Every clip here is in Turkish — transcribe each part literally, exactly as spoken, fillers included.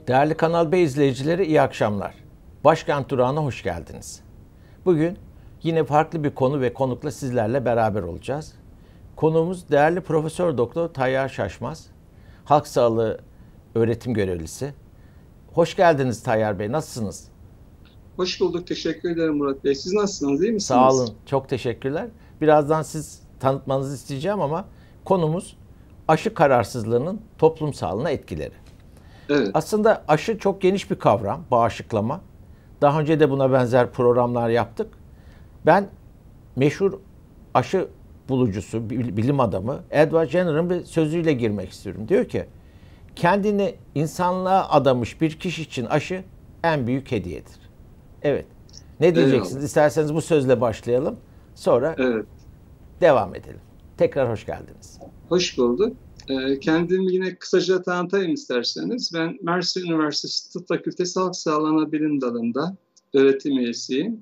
Değerli Kanal B izleyicileri, iyi akşamlar. Başkent Durağı'na hoş geldiniz. Bugün yine farklı bir konu ve konukla sizlerle beraber olacağız. Konuğumuz değerli Profesör Doktor Tayyar Şaşmaz, halk sağlığı öğretim görevlisi. Hoş geldiniz Tayyar Bey, nasılsınız? Hoş bulduk, teşekkür ederim Murat Bey. Siz nasılsınız, iyi misiniz? Sağ olun, çok teşekkürler. Birazdan siz tanıtmanızı isteyeceğim ama konumuz aşı kararsızlığının toplum sağlığına etkileri. Evet. Aslında aşı çok geniş bir kavram, bağışıklama. Daha önce de buna benzer programlar yaptık. Ben meşhur aşı bulucusu, bilim adamı Edward Jenner'ın bir sözüyle girmek istiyorum. Diyor ki, kendini insanlığa adamış bir kişi için aşı en büyük hediyedir. Evet. Ne diyeceksiniz? Eyvallah. İsterseniz bu sözle başlayalım. Sonra Evet. devam edelim. Tekrar hoş geldiniz. Hoş bulduk. Ee, kendimi yine kısaca tanıtayım isterseniz. Ben Mersin Üniversitesi Tıp Fakültesi Halk Sağlığı Anabilim Dalı'nda öğretim üyesiyim.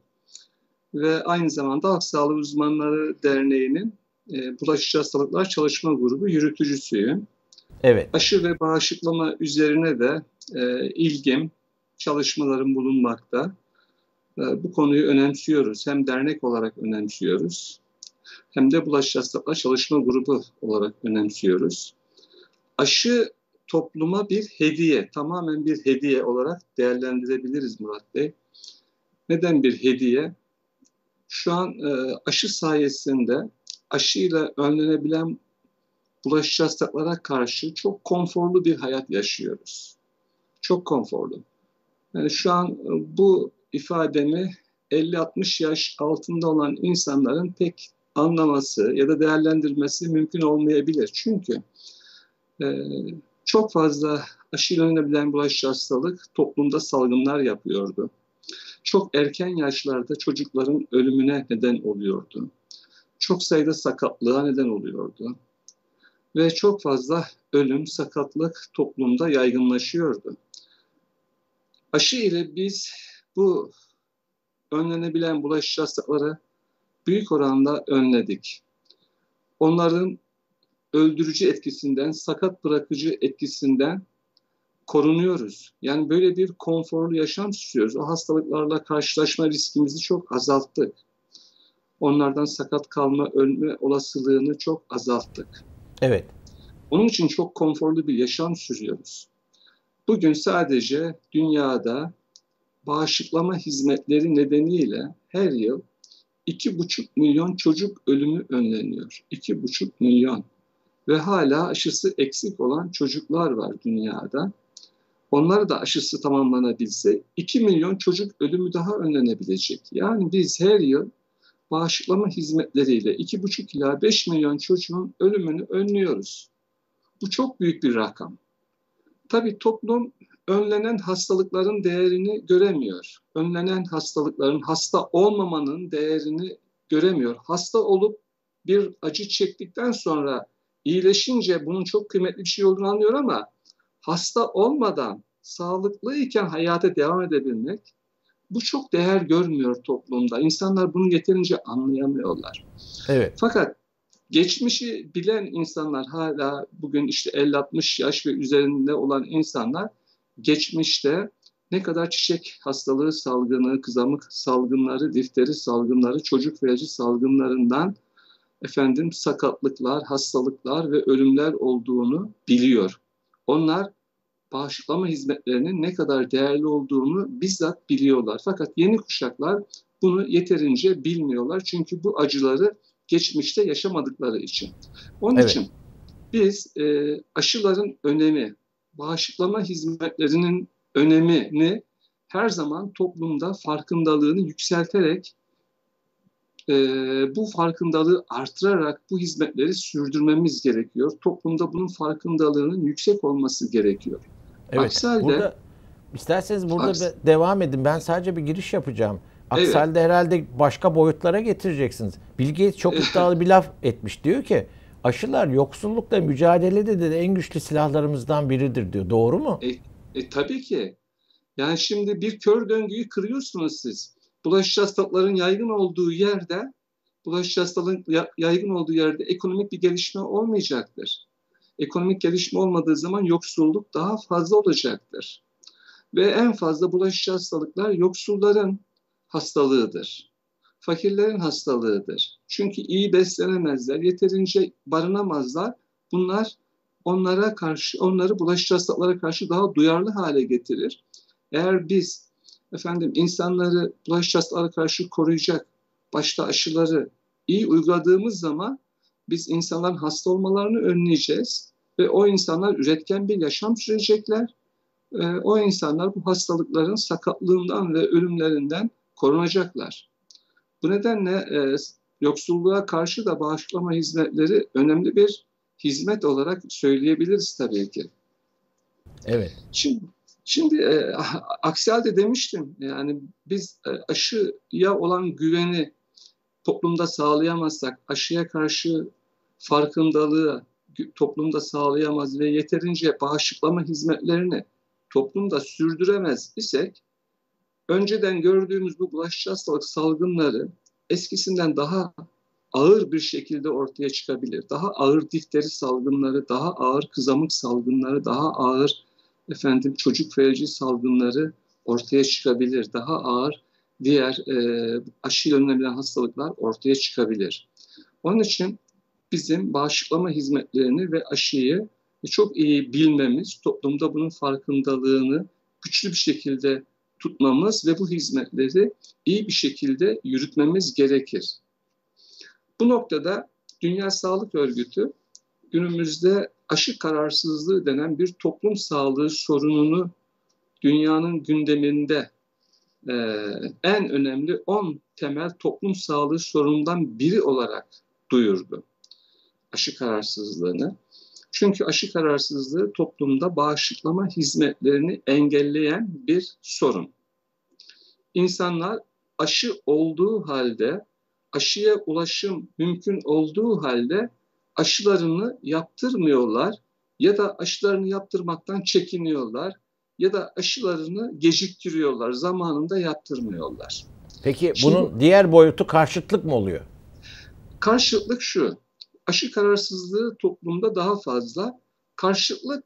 Ve aynı zamanda Halk Sağlığı Uzmanları Derneği'nin e, Bulaşıcı Hastalıklar Çalışma Grubu yürütücüsüyüm. Evet. Aşı ve bağışıklama üzerine de e, ilgim, çalışmalarım bulunmakta. E, bu konuyu önemsiyoruz. Hem dernek olarak önemsiyoruz, hem de Bulaşıcı Hastalıklar Çalışma Grubu olarak önemsiyoruz. Aşı topluma bir hediye, tamamen bir hediye olarak değerlendirebiliriz Murat Bey. Neden bir hediye? Şu an e, aşı sayesinde aşıyla önlenebilen bulaşıcı hastalıklara karşı çok konforlu bir hayat yaşıyoruz. Çok konforlu. Yani şu an e, bu ifademi elli altmış yaş altında olan insanların pek anlaması ya da değerlendirmesi mümkün olmayabilir. Çünkü e, çok fazla aşıyla önlenebilen bulaşıcı hastalık toplumda salgınlar yapıyordu. Çok erken yaşlarda çocukların ölümüne neden oluyordu. Çok sayıda sakatlığa neden oluyordu. Ve çok fazla ölüm, sakatlık toplumda yaygınlaşıyordu. Aşı ile biz bu önlenebilen bulaşıcı hastalıkları büyük oranda önledik. Onların öldürücü etkisinden, sakat bırakıcı etkisinden korunuyoruz. Yani böyle bir konforlu yaşam sürüyoruz. O hastalıklarla karşılaşma riskimizi çok azalttık. Onlardan sakat kalma, ölme olasılığını çok azalttık. Evet. Onun için çok konforlu bir yaşam sürüyoruz. Bugün sadece dünyada bağışıklama hizmetleri nedeniyle her yıl iki buçuk milyon çocuk ölümü önleniyor. iki buçuk milyon. Ve hala aşısı eksik olan çocuklar var dünyada. Onlar da aşısı tamamlanabilse iki milyon çocuk ölümü daha önlenebilecek. Yani biz her yıl bağışıklama hizmetleriyle iki buçuk ila beş milyon çocuğun ölümünü önlüyoruz. Bu çok büyük bir rakam. Tabii toplum önlenen hastalıkların değerini göremiyor. Önlenen hastalıkların, hasta olmamanın değerini göremiyor. Hasta olup bir acı çektikten sonra iyileşince bunun çok kıymetli bir şey olduğunu anlıyor ama hasta olmadan sağlıklıyken hayata devam edebilmek, bu çok değer görmüyor toplumda. İnsanlar bunu yeterince anlayamıyorlar. Evet. Fakat geçmişi bilen insanlar, hala bugün işte elli altmış yaş ve üzerinde olan insanlar geçmişte ne kadar çiçek hastalığı salgını, kızamık salgınları, difteri salgınları, çocuk felci salgınlarından efendim sakatlıklar, hastalıklar ve ölümler olduğunu biliyor. Onlar bağışıklama hizmetlerinin ne kadar değerli olduğunu bizzat biliyorlar. Fakat yeni kuşaklar bunu yeterince bilmiyorlar. Çünkü bu acıları geçmişte yaşamadıkları için. Onun Evet. için biz e, aşıların önemi, bağışıklama hizmetlerinin önemini her zaman toplumda farkındalığını yükselterek, e, bu farkındalığı artırarak bu hizmetleri sürdürmemiz gerekiyor. Toplumda bunun farkındalığının yüksek olması gerekiyor. Evet. Aksi halde, Burada isterseniz burada aks, be- devam edin. Ben sadece bir giriş yapacağım. Aksi evet, halde herhalde başka boyutlara getireceksiniz. Bill Gates çok iddialı bir laf etmiş. Diyor ki aşılar yoksullukla mücadelede de en güçlü silahlarımızdan biridir diyor. Doğru mu? e, e, tabii ki. Yani şimdi bir kör döngüyü kırıyorsunuz siz. Bulaşıcı hastalıkların yaygın olduğu yerde, bulaşıcı hastalığın yaygın olduğu yerde ekonomik bir gelişme olmayacaktır. Ekonomik gelişme olmadığı zaman yoksulluk daha fazla olacaktır. Ve en fazla bulaşıcı hastalıklar yoksulların hastalığıdır. Fakirlerin hastalığıdır. Çünkü iyi beslenemezler, yeterince barınamazlar. Bunlar onlara karşı, onları bulaşıcı hastalıklara karşı daha duyarlı hale getirir. Eğer biz efendim insanları bulaşıcı hastalıklara karşı koruyacak, başta aşıları iyi uyguladığımız zaman biz insanların hasta olmalarını önleyeceğiz ve o insanlar üretken bir yaşam sürecekler. Ee, o insanlar bu hastalıkların sakatlığından ve ölümlerinden korunacaklar. Bu nedenle e, yoksulluğa karşı da bağışıklama hizmetleri önemli bir hizmet olarak söyleyebiliriz tabii ki. Evet. Şimdi, şimdi e, aksi halde demiştim, yani biz e, aşıya olan güveni toplumda sağlayamazsak, aşıya karşı farkındalığı toplumda sağlayamaz ve yeterince bağışıklama hizmetlerini toplumda sürdüremez isek, önceden gördüğümüz bu bulaşıcı hastalık salgınları eskisinden daha ağır bir şekilde ortaya çıkabilir. Daha ağır difteri salgınları, daha ağır kızamık salgınları, daha ağır efendim çocuk felci salgınları ortaya çıkabilir. Daha ağır diğer e, aşı önlenebilen hastalıklar ortaya çıkabilir. Onun için bizim bağışıklama hizmetlerini ve aşıyı çok iyi bilmemiz, toplumda bunun farkındalığını güçlü bir şekilde tutmamız ve bu hizmetleri iyi bir şekilde yürütmemiz gerekir. Bu noktada Dünya Sağlık Örgütü günümüzde aşı kararsızlığı denen bir toplum sağlığı sorununu dünyanın gündeminde e, en önemli on temel toplum sağlığı sorunundan biri olarak duyurdu aşı kararsızlığını. Çünkü aşı kararsızlığı toplumda bağışıklama hizmetlerini engelleyen bir sorun. İnsanlar aşı olduğu halde, aşıya ulaşım mümkün olduğu halde aşılarını yaptırmıyorlar ya da aşılarını yaptırmaktan çekiniyorlar ya da aşılarını geciktiriyorlar, zamanında yaptırmıyorlar. Peki Şimdi, bunun diğer boyutu karşıtlık mı oluyor? Karşıtlık şu, aşı kararsızlığı toplumda daha fazla. Karşıtlık,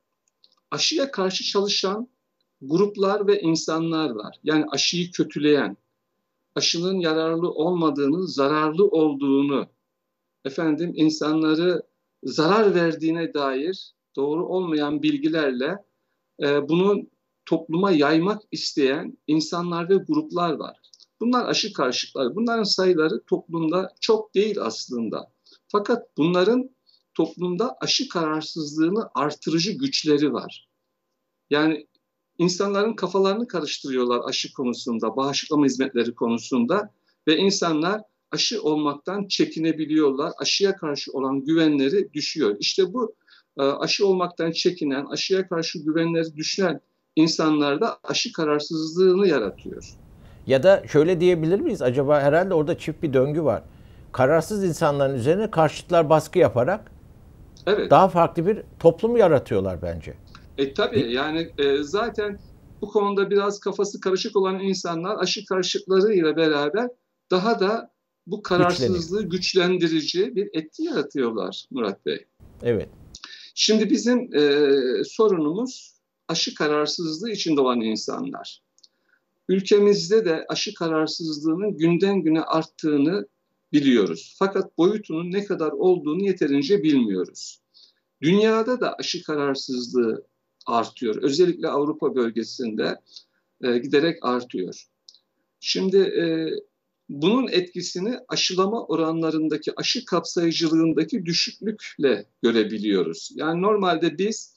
aşıya karşı çalışan gruplar ve insanlar var. Yani aşıyı kötüleyen, aşının yararlı olmadığını, zararlı olduğunu, efendim insanları zarar verdiğine dair doğru olmayan bilgilerle e, bunu topluma yaymak isteyen insanlar ve gruplar var. Bunlar aşı karşıtları. Bunların sayıları toplumda çok değil aslında. Fakat bunların toplumda aşı kararsızlığını artırıcı güçleri var. Yani insanların kafalarını karıştırıyorlar aşı konusunda, bağışıklama hizmetleri konusunda ve insanlar aşı olmaktan çekinebiliyorlar. Aşıya karşı olan güvenleri düşüyor. İşte bu aşı olmaktan çekinen, aşıya karşı güvenleri düşen insanlarda aşı kararsızlığını yaratıyor. Ya da şöyle diyebilir miyiz? Acaba herhalde orada çift bir döngü var. Kararsız insanların üzerine karşıtlar baskı yaparak evet, daha farklı bir toplum yaratıyorlar bence. E tabii yani e, zaten bu konuda biraz kafası karışık olan insanlar aşı karşıtlarıyla beraber daha da bu kararsızlığı güçlendirici bir etki yaratıyorlar Murat Bey. Evet. Şimdi bizim e, sorunumuz aşı kararsızlığı içinde olan insanlar. Ülkemizde de aşı kararsızlığının günden güne arttığını biliyoruz. Fakat boyutunun ne kadar olduğunu yeterince bilmiyoruz. Dünyada da aşı kararsızlığı artıyor. Özellikle Avrupa bölgesinde e, giderek artıyor. Şimdi e, bunun etkisini aşılama oranlarındaki, aşı kapsayıcılığındaki düşüklükle görebiliyoruz. Yani normalde biz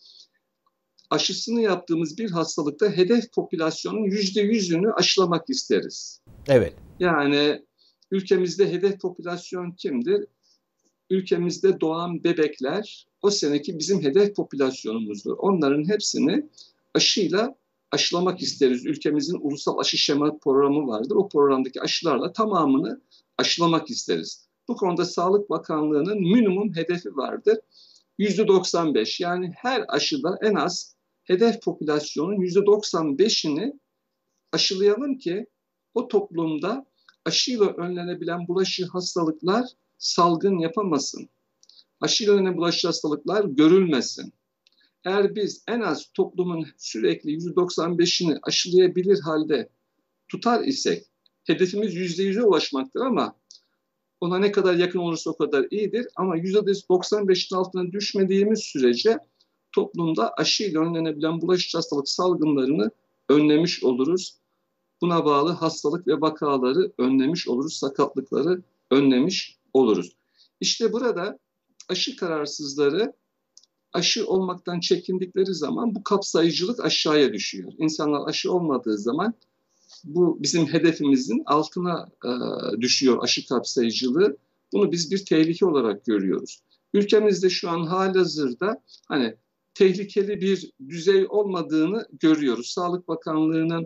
aşısını yaptığımız bir hastalıkta hedef popülasyonun yüzde yüzünü aşılamak isteriz. Evet. Yani ülkemizde hedef popülasyon kimdir? Ülkemizde doğan bebekler o seneki bizim hedef popülasyonumuzdur. Onların hepsini aşıyla aşılamak isteriz. Ülkemizin ulusal aşı şema programı vardır. O programdaki aşılarla tamamını aşılamak isteriz. Bu konuda Sağlık Bakanlığı'nın minimum hedefi vardır. yüzde doksan beş, yani her aşıda en az hedef popülasyonun yüzde doksan beşini aşılayalım ki o toplumda aşıyla önlenebilen bulaşıcı hastalıklar salgın yapamasın. Aşıyla önlenen bulaşıcı hastalıklar görülmesin. eğer biz en az toplumun sürekli yüzde doksan beşini aşılayabilir halde tutar isek, hedefimiz yüzde yüze ulaşmaktır ama ona ne kadar yakın olursa o kadar iyidir. Ama yüzde doksan beşin altına düşmediğimiz sürece toplumda aşıyla önlenebilen bulaşıcı hastalık salgınlarını önlemiş oluruz. Buna bağlı hastalık ve vakaları önlemiş oluruz, sakatlıkları önlemiş oluruz. İşte burada aşı kararsızları aşı olmaktan çekindikleri zaman bu kapsayıcılık aşağıya düşüyor. İnsanlar aşı olmadığı zaman bu bizim hedefimizin altına e, düşüyor aşı kapsayıcılığı. Bunu biz bir tehlike olarak görüyoruz. Ülkemizde şu an halihazırda hani tehlikeli bir düzey olmadığını görüyoruz. Sağlık Bakanlığı'nın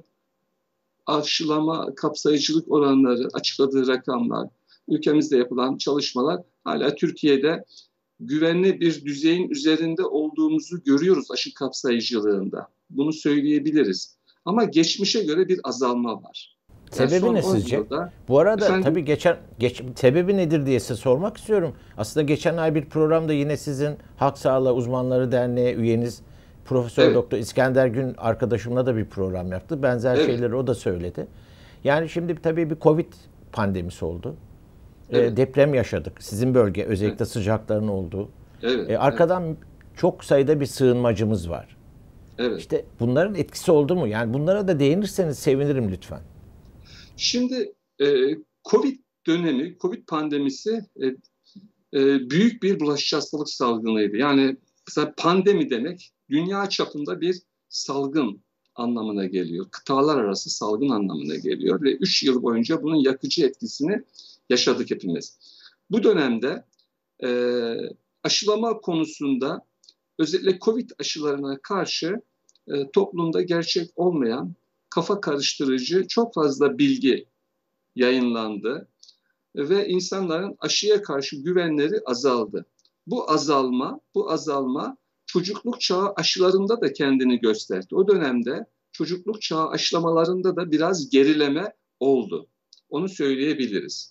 aşılama kapsayıcılık oranları, açıkladığı rakamlar, ülkemizde yapılan çalışmalar hala Türkiye'de güvenli bir düzeyin üzerinde olduğumuzu görüyoruz aşı kapsayıcılığında. Bunu söyleyebiliriz. Ama geçmişe göre bir azalma var. Yani sebebi ne sizce? Yılda, Bu arada efendim, tabii geçen geç, sebebi nedir diye size sormak istiyorum. Aslında geçen ay bir programda yine sizin Halk Sağlığı Uzmanları Derneği üyeniz Profesör evet. Doktor İskender Gün arkadaşımla da bir program yaptı. Benzer evet. şeyleri o da söyledi. Yani şimdi tabii bir Covid pandemisi oldu. Evet. E, deprem yaşadık. Sizin bölge özellikle evet. sıcakların olduğu. Evet. E, arkadan evet. çok sayıda bir sığınmacımız var. Evet. İşte bunların etkisi oldu mu? Yani bunlara da değinirseniz sevinirim lütfen. Şimdi e, Covid dönemi, Covid pandemisi e, e, büyük bir bulaşıcı hastalık salgınıydı. Yani mesela pandemi demek dünya çapında bir salgın anlamına geliyor. Kıtalar arası salgın anlamına geliyor ve üç yıl boyunca bunun yakıcı etkisini yaşadık hepimiz. Bu dönemde e, aşılama konusunda özellikle Covid aşılarına karşı e, toplumda gerçek olmayan, kafa karıştırıcı çok fazla bilgi yayınlandı ve insanların aşıya karşı güvenleri azaldı. Bu azalma, bu azalma çocukluk çağı aşılarında da kendini gösterdi. O dönemde çocukluk çağı aşılamalarında da biraz gerileme oldu. Onu söyleyebiliriz.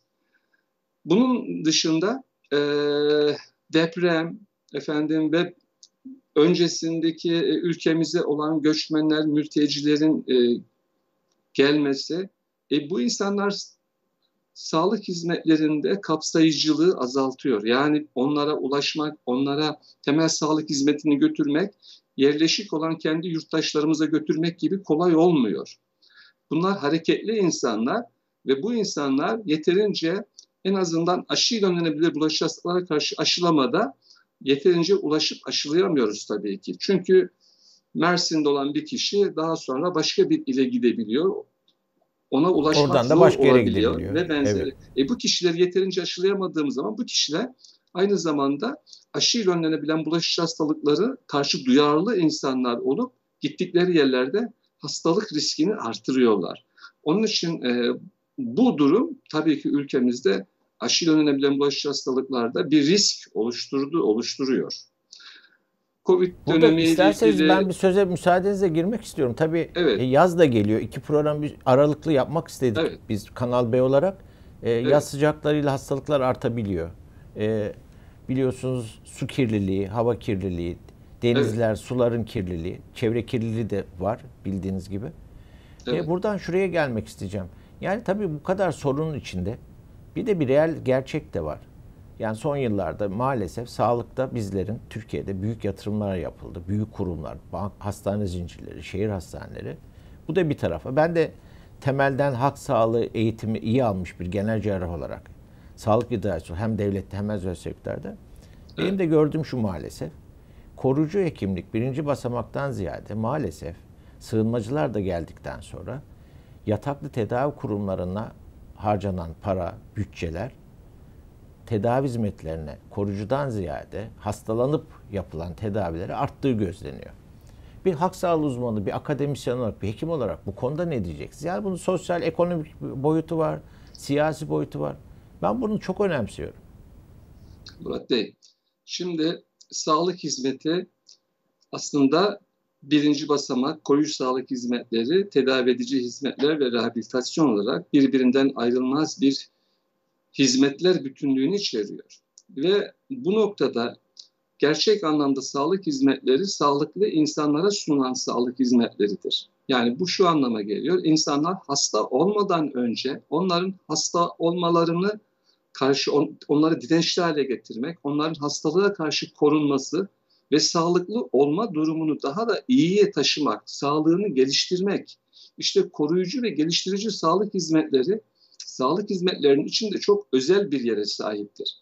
Bunun dışında e, deprem, efendim ve öncesindeki e, ülkemize olan göçmenler, mültecilerin e, gelmesi, e, bu insanlar sağlık hizmetlerinde kapsayıcılığı azaltıyor. Yani onlara ulaşmak, onlara temel sağlık hizmetini götürmek, yerleşik olan kendi yurttaşlarımıza götürmek gibi kolay olmuyor. Bunlar hareketli insanlar ve bu insanlar yeterince en azından aşıyla önlenebilir bulaşıcı hastalıklara karşı aşılamada yeterince ulaşıp aşılayamıyoruz tabii ki. Çünkü Mersin'de olan bir kişi daha sonra başka bir ile gidebiliyor. Ona ulaşmak Oradan da zor olabiliyor ve benzeri. Evet. E bu kişileri yeterince aşılayamadığımız zaman bu kişiler aynı zamanda aşıyla önlenebilen bulaşıcı hastalıkları karşı duyarlı insanlar olup gittikleri yerlerde hastalık riskini artırıyorlar. Onun için e, bu durum tabii ki ülkemizde aşıyla önlenebilen bulaşıcı hastalıklarda bir risk oluşturdu, oluşturuyor. Covid dönemiyle isterseniz ilgili... ben bir söze müsaadenizle girmek istiyorum. Tabii evet. yaz da geliyor. İki program aralıklı yapmak istedik evet. biz Kanal B olarak. Ee, evet. Yaz sıcaklarıyla hastalıklar artabiliyor. Ee, biliyorsunuz su kirliliği, hava kirliliği, denizler, evet. suların kirliliği, çevre kirliliği de var bildiğiniz gibi. Evet. Ee, buradan şuraya gelmek isteyeceğim. Yani tabii bu kadar sorunun içinde bir de bir reel gerçek de var. Yani son yıllarda maalesef sağlıkta bizlerin Türkiye'de büyük yatırımlar yapıldı. Büyük kurumlar, bank, hastane zincirleri, şehir hastaneleri. Bu da bir tarafa. Ben de temelden halk sağlığı eğitimi iyi almış bir genel cerrah olarak sağlık idaresi hem devlette hem özel sektörde. Benim de gördüğüm şu maalesef. Koruyucu hekimlik birinci basamaktan ziyade maalesef sığınmacılar da geldikten sonra yataklı tedavi kurumlarına harcanan para, bütçeler tedavi hizmetlerine koruyucudan ziyade hastalanıp yapılan tedavileri arttığı gözleniyor. Bir halk sağlığı uzmanı, bir akademisyen olarak, bir hekim olarak bu konuda ne diyeceksiniz? Yani bunun sosyal, ekonomik boyutu var, siyasi boyutu var. Ben bunu çok önemsiyorum. Murat Bey, şimdi sağlık hizmeti aslında birinci basamak koruyucu sağlık hizmetleri, tedavi edici hizmetler ve rehabilitasyon olarak birbirinden ayrılmaz bir hizmetler bütünlüğünü içeriyor. Ve bu noktada gerçek anlamda sağlık hizmetleri sağlıklı insanlara sunulan sağlık hizmetleridir. Yani bu şu anlama geliyor. İnsanlar hasta olmadan önce onların hasta olmalarını karşı on, onları dirençli hale getirmek, onların hastalığa karşı korunması ve sağlıklı olma durumunu daha da iyiye taşımak, sağlığını geliştirmek. İşte koruyucu ve geliştirici sağlık hizmetleri, sağlık hizmetlerinin içinde çok özel bir yere sahiptir.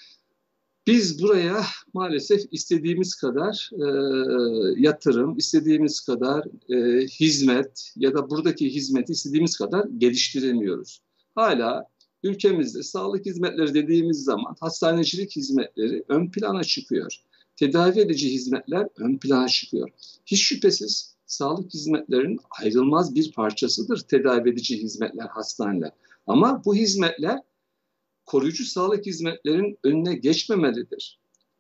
Biz buraya maalesef istediğimiz kadar e, yatırım, istediğimiz kadar e, hizmet ya da buradaki hizmeti istediğimiz kadar geliştiremiyoruz. Hala ülkemizde sağlık hizmetleri dediğimiz zaman hastanecilik hizmetleri ön plana çıkıyor. Tedavi edici hizmetler ön plana çıkıyor. Hiç şüphesiz sağlık hizmetlerinin ayrılmaz bir parçasıdır tedavi edici hizmetler, hastaneler. Ama bu hizmetler koruyucu sağlık hizmetlerinin önüne geçmemelidir.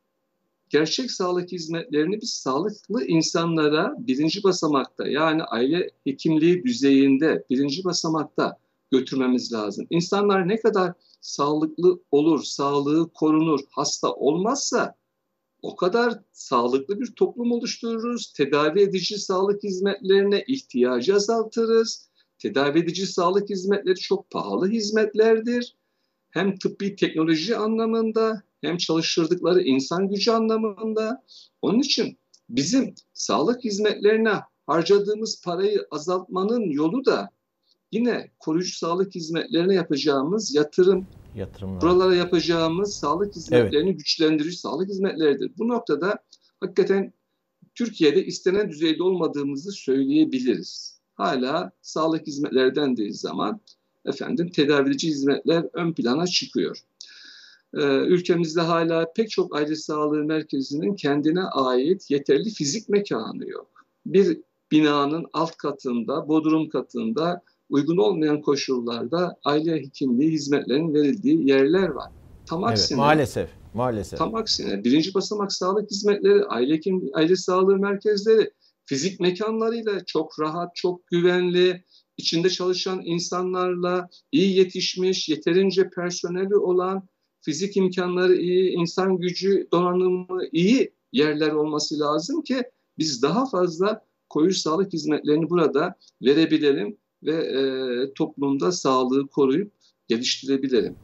Gerçek sağlık hizmetlerini biz sağlıklı insanlara birinci basamakta, yani aile hekimliği düzeyinde birinci basamakta götürmemiz lazım. İnsanlar ne kadar sağlıklı olur, sağlığı korunur, hasta olmazsa o kadar sağlıklı bir toplum oluştururuz. Tedavi edici sağlık hizmetlerine ihtiyacı azaltırız. Tedavi edici sağlık hizmetleri çok pahalı hizmetlerdir. Hem tıbbi teknoloji anlamında hem çalıştırdıkları insan gücü anlamında. Onun için bizim sağlık hizmetlerine harcadığımız parayı azaltmanın yolu da yine koruyucu sağlık hizmetlerine yapacağımız yatırım, Yatırımlar. buralara yapacağımız sağlık hizmetlerini evet. güçlendirici sağlık hizmetleridir. Bu noktada hakikaten Türkiye'de istenen düzeyde olmadığımızı söyleyebiliriz. Hala sağlık hizmetleri dendiği zaman efendim tedavi edici hizmetler ön plana çıkıyor. Ee, ülkemizde hala pek çok aile sağlığı merkezinin kendine ait yeterli fizik mekanı yok. Bir binanın alt katında, bodrum katında uygun olmayan koşullarda aile hekimliği hizmetlerinin verildiği yerler var. Tam aksine, evet, maalesef, maalesef. Tam aksine birinci basamak sağlık hizmetleri, aile hekim, aile sağlığı merkezleri fizik mekanlarıyla çok rahat, çok güvenli, içinde çalışan insanlarla iyi yetişmiş, yeterince personeli olan, fizik imkanları iyi, insan gücü donanımı iyi yerler olması lazım ki biz daha fazla koruyucu sağlık hizmetlerini burada verebilelim ve e, toplumda sağlığı koruyup geliştirebilelim.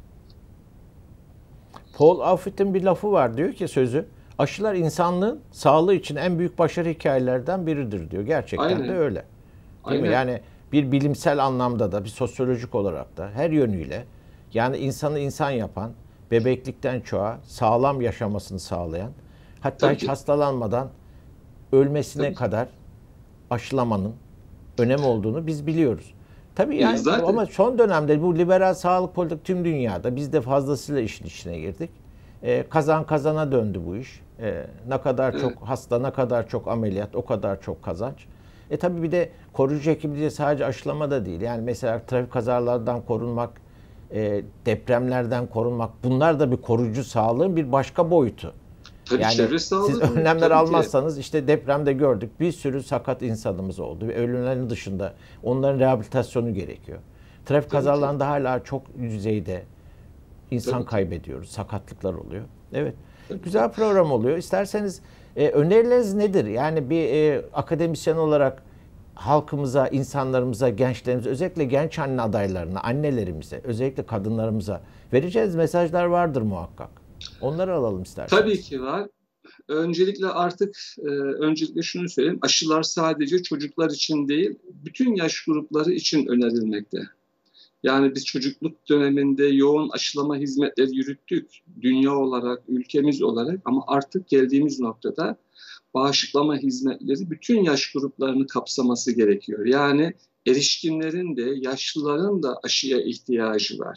Paul Affit'in bir lafı var, diyor ki sözü, aşılar insanlığın sağlığı için en büyük başarı hikayelerden biridir diyor. Gerçekten Aynen. de öyle. Değil Aynen. mi? Yani bir bilimsel anlamda da, bir sosyolojik olarak da her yönüyle, yani insanı insan yapan, bebeklikten çoğa sağlam yaşamasını sağlayan, hatta Tabii hiç ki. hastalanmadan ölmesine Tabii. kadar aşılamanın önemi olduğunu biz biliyoruz. Tabii yani Zaten. ama son dönemde bu liberal sağlık politik tüm dünyada, biz de fazlasıyla işin içine girdik. Ee, kazan kazana döndü bu iş. Ee, ne kadar evet. çok hasta, ne kadar çok ameliyat, o kadar çok kazanç. E tabii bir de koruyucu hekimliği sadece aşılama da değil. Yani mesela trafik kazalardan korunmak, e, depremlerden korunmak, bunlar da bir koruyucu sağlığın bir başka boyutu. Tabii yani çevre sağlığı. Siz önlemler almazsanız ki. işte depremde gördük, bir sürü sakat insanımız oldu ve ölümlerin dışında onların rehabilitasyonu gerekiyor. Trafik tabii kazalarında ki. hala çok yüzeyde insan tabii kaybediyoruz, ki. sakatlıklar oluyor. Evet, tabii. güzel program oluyor. İsterseniz e, önerileriniz nedir? Yani bir e, akademisyen olarak halkımıza, insanlarımıza, gençlerimize, özellikle genç anne adaylarına, annelerimize, özellikle kadınlarımıza vereceğiz mesajlar vardır muhakkak. Onları alalım isterseniz. Tabii ki var. Öncelikle artık e, öncelikle şunu söyleyeyim. Aşılar sadece çocuklar için değil, bütün yaş grupları için önerilmekte. Yani biz çocukluk döneminde yoğun aşılama hizmetleri yürüttük. Dünya olarak, ülkemiz olarak, ama artık geldiğimiz noktada bağışıklama hizmetleri bütün yaş gruplarını kapsaması gerekiyor. Yani erişkinlerin de, yaşlıların da aşıya ihtiyacı var.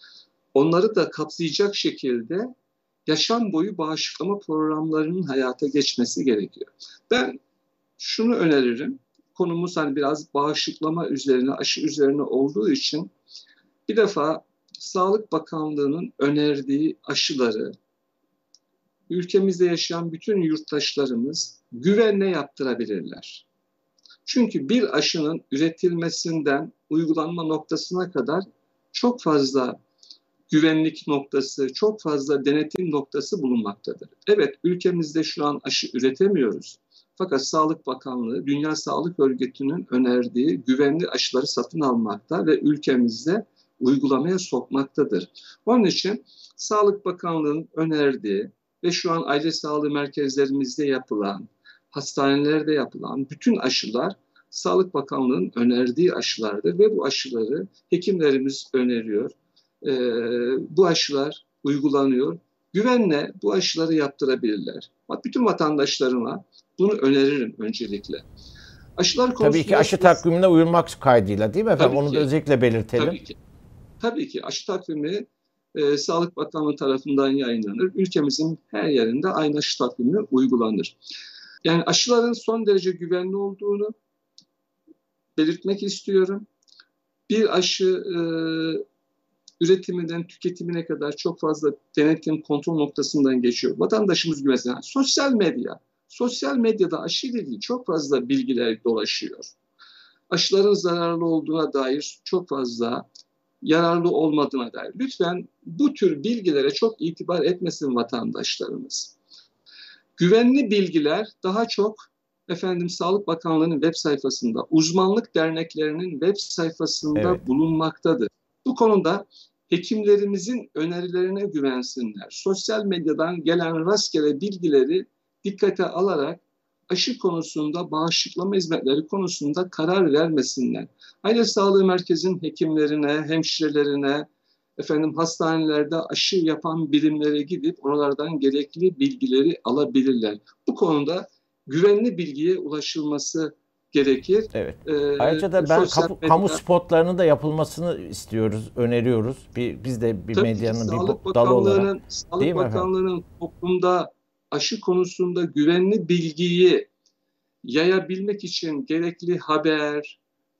Onları da kapsayacak şekilde yaşam boyu bağışıklama programlarının hayata geçmesi gerekiyor. Ben şunu öneririm. Konumuz hani biraz bağışıklama üzerine, aşı üzerine olduğu için bir defa Sağlık Bakanlığı'nın önerdiği aşıları ülkemizde yaşayan bütün yurttaşlarımız güvenle yaptırabilirler. Çünkü bir aşının üretilmesinden uygulanma noktasına kadar çok fazla güvenlik noktası, çok fazla denetim noktası bulunmaktadır. Evet, ülkemizde şu an aşı üretemiyoruz. Fakat Sağlık Bakanlığı, Dünya Sağlık Örgütü'nün önerdiği güvenli aşıları satın almakta ve ülkemizde uygulamaya sokmaktadır. Onun için Sağlık Bakanlığı'nın önerdiği ve şu an aile sağlığı merkezlerimizde yapılan, hastanelerde yapılan bütün aşılar Sağlık Bakanlığı'nın önerdiği aşılardır ve bu aşıları hekimlerimiz öneriyor. Ee, bu aşılar uygulanıyor. Güvenle bu aşıları yaptırabilirler. Bak, bütün vatandaşlarıma bunu öneririm öncelikle. Aşılar konusunda... Tabii ki aşı takvimine uyulmak kaydıyla, değil mi efendim? Onu da özellikle belirtelim. Tabii ki. Tabii ki aşı takvimi e, Sağlık Bakanlığı tarafından yayınlanır. Ülkemizin her yerinde aynı aşı takvimi uygulanır. Yani aşıların son derece güvenli olduğunu belirtmek istiyorum. Bir aşı e, üretiminden tüketimine kadar çok fazla denetim kontrol noktasından geçiyor. Vatandaşımız güvensin. Yani sosyal medya, sosyal medyada aşıyla ilgili çok fazla bilgiler dolaşıyor. Aşıların zararlı olduğuna dair çok fazla, yararlı olmadığına dair. Lütfen bu tür bilgilere çok itibar etmesin vatandaşlarımız. Güvenli bilgiler daha çok efendim Sağlık Bakanlığı'nın web sayfasında, uzmanlık derneklerinin web sayfasında evet. bulunmaktadır. Bu konuda hekimlerimizin önerilerine güvensinler. Sosyal medyadan gelen rastgele bilgileri dikkate alarak aşı konusunda, bağışıklama hizmetleri konusunda karar vermesinler. Aile Sağlığı Merkezi'nin hekimlerine, hemşirelerine, efendim hastanelerde aşı yapan birimlere gidip oralardan gerekli bilgileri alabilirler. Bu konuda güvenli bilgiye ulaşılması gerekir. Evet. Ee, Ayrıca da ben kamu, medya... kamu spotlarının da yapılmasını istiyoruz, öneriyoruz. Bir, biz de bir medyanın bir dalı olarak. Sağlık Bakanlığı'nın toplumda aşı konusunda güvenli bilgiyi yayabilmek için gerekli haber,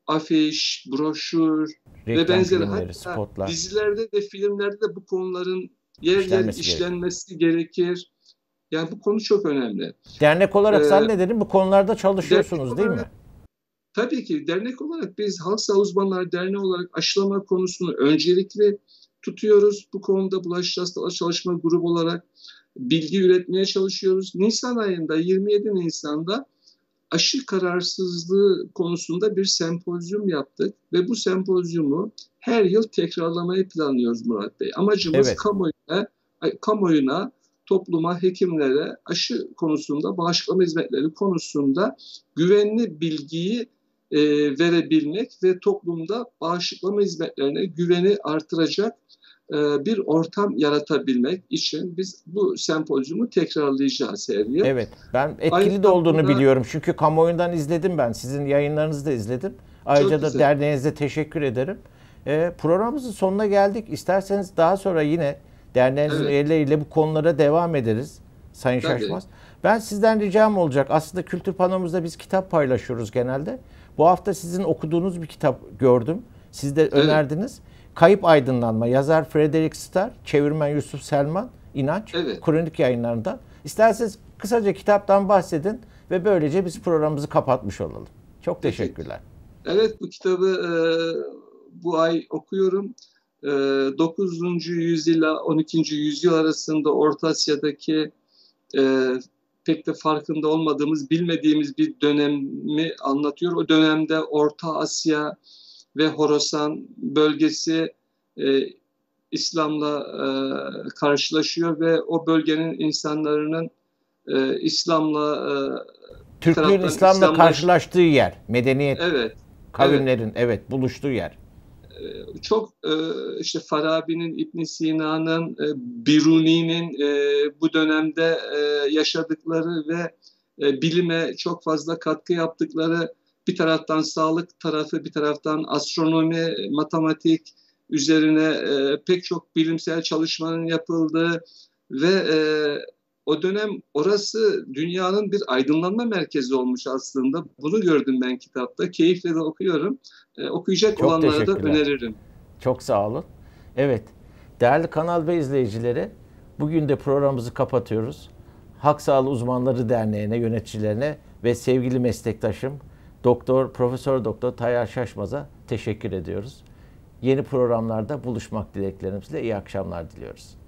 afiş, broşür reklam ve benzeri hatta spotlar. Dizilerde de filmlerde de bu konuların yer işlenmesi yer işlenmesi gerekir. gerekir. Yani bu konu çok önemli. Dernek olarak ee, zannederim bu konularda çalışıyorsunuz değil olarak, mi? Tabii ki dernek olarak biz Halk Sağlığı Uzmanları Derneği olarak aşılama konusunu öncelikli tutuyoruz. Bu konuda bulaşıcı hastalıklar çalışma grubu olarak bilgi üretmeye çalışıyoruz. Nisan ayında yirmi yedi Nisan'da aşı kararsızlığı konusunda bir sempozyum yaptık ve bu sempozyumu her yıl tekrarlamayı planlıyoruz Murat Bey. Amacımız evet. kamuoyuna, kamuoyuna, topluma, hekimlere aşı konusunda, bağışıklama hizmetleri konusunda güvenli bilgiyi e, verebilmek ve toplumda bağışıklama hizmetlerine güveni artıracak e, bir ortam yaratabilmek için biz bu sempozyumu tekrarlayacağız her yıl. Evet, ben etkili Aynı de olduğunu zamanda, biliyorum çünkü kamuoyundan izledim ben, sizin yayınlarınızı da izledim. Ayrıca da derneğinize teşekkür ederim. E, programımızın sonuna geldik. İsterseniz daha sonra yine derneğinizin evet. üyeleriyle bu konulara devam ederiz Sayın Tabii. Şaşmaz. Ben sizden ricam olacak. Aslında kültür panomuzda biz kitap paylaşıyoruz genelde. Bu hafta sizin okuduğunuz bir kitap gördüm. Siz de evet. önerdiniz. Kayıp Aydınlanma. Yazar Frederick Starr, çevirmen Yusuf Selman İnanç. Evet. Kronik Yayınları'ndan. İsterseniz kısaca kitaptan bahsedin ve böylece biz programımızı kapatmış olalım. Çok teşekkürler. Evet, bu kitabı e, bu ay okuyorum. dokuzuncu yüzyılla on ikinci yüzyıl arasında Orta Asya'daki e, pek de farkında olmadığımız, bilmediğimiz bir dönemi anlatıyor. O dönemde Orta Asya ve Horasan bölgesi e, İslam'la e, karşılaşıyor ve o bölgenin insanların e, İslam'la e, Türklerin İslam'la İslamlaş... karşılaştığı yer, medeniyet evet, kavimlerin evet. evet buluştuğu yer. Çok işte Farabi'nin, İbn Sina'nın, Biruni'nin bu dönemde yaşadıkları ve bilime çok fazla katkı yaptıkları, bir taraftan sağlık tarafı, bir taraftan astronomi, matematik üzerine pek çok bilimsel çalışmanın yapıldığı ve o dönem orası dünyanın bir aydınlanma merkezi olmuş aslında. Bunu gördüm ben kitapta. Keyifle de okuyorum. Ee, okuyacak Çok olanlara da öneririm. Çok sağ olun. Evet, değerli Kanal B izleyicileri, bugün de programımızı kapatıyoruz. Halk Sağlığı Uzmanları Derneği'ne, yöneticilerine ve sevgili meslektaşım Doktor Profesör Doktor Tayyar Şaşmaz'a teşekkür ediyoruz. Yeni programlarda buluşmak dileklerimizle iyi akşamlar diliyoruz.